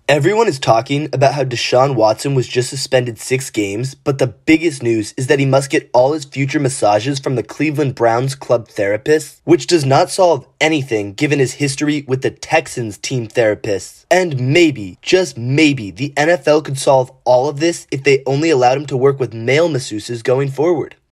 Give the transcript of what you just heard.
Everyone is talking about how Deshaun Watson was just suspended 6 games, but the biggest news is that he must get all his future massages from the Cleveland Browns club therapist, which does not solve anything given his history with the Texans team therapists. And maybe, just maybe, the NFL could solve all of this if they only allowed him to work with male masseuses going forward.